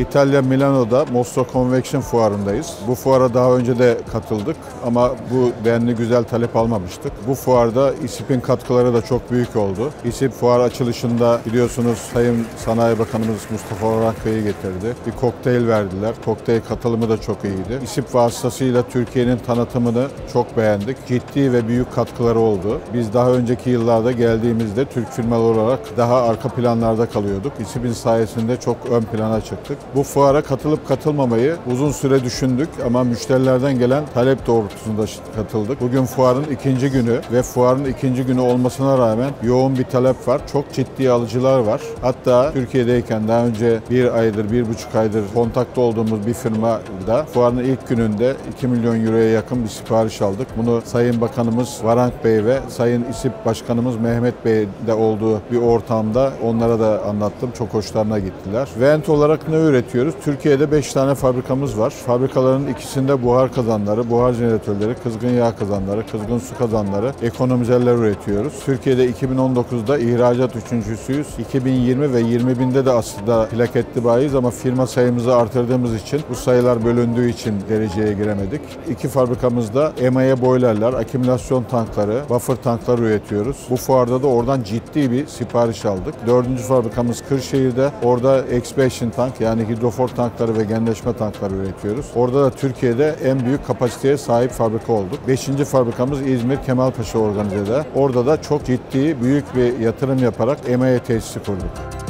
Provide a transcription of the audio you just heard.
İtalya Milano'da Mostro Convection fuarındayız. Bu fuara daha önce de katıldık ama bu denli güzel talep almamıştık. Bu fuarda İSİP'in katkıları da çok büyük oldu. İSİP fuar açılışında biliyorsunuz Sayın Sanayi Bakanımız Mustafa Varankaya'yı getirdi. Bir kokteyl verdiler. Kokteyl katılımı da çok iyiydi. İSİP vasıtasıyla Türkiye'nin tanıtımını çok beğendik. Ciddi ve büyük katkıları oldu. Biz daha önceki yıllarda geldiğimizde Türk firmaları olarak daha arka planlarda kalıyorduk. İSİP'in sayesinde çok ön plana çıktık. Bu fuara katılıp katılmamayı uzun süre düşündük ama müşterilerden gelen talep doğrultusunda katıldık. Bugün fuarın ikinci günü ve fuarın ikinci günü olmasına rağmen yoğun bir talep var. Çok ciddi alıcılar var. Hatta Türkiye'deyken daha önce bir aydır, 1,5 aydır kontakta olduğumuz bir firmada fuarın ilk gününde 2 milyon euroya yakın bir sipariş aldık. Bunu Sayın Bakanımız Varank Bey ve Sayın İSİP Başkanımız Mehmet Bey'de olduğu bir ortamda onlara da anlattım. Çok hoşlarına gittiler. Vent olarak ne üretiyoruz? Türkiye'de 5 tane fabrikamız var. Fabrikaların ikisinde buhar kazanları, buhar jeneratörleri, kızgın yağ kazanları, kızgın su kazanları, ekonomizerler üretiyoruz. Türkiye'de 2019'da ihracat üçüncüsüyüz. 2020 ve 2020'de de aslında plaketli bayiyiz ama firma sayımızı artırdığımız için bu sayılar bölündüğü için dereceye giremedik. İki fabrikamızda emaye boilerler, akümülasyon tankları, buffer tanklar üretiyoruz. Bu fuarda da oradan ciddi bir sipariş aldık. Dördüncü fabrikamız Kırşehir'de. Orada expansion tank yani hidrofor tankları ve genleşme tankları üretiyoruz. Orada da Türkiye'de en büyük kapasiteye sahip fabrika olduk. Beşinci fabrikamız İzmir Kemalpaşa Organize'de. Orada da çok ciddi büyük bir yatırım yaparak emaye tesisi kurduk.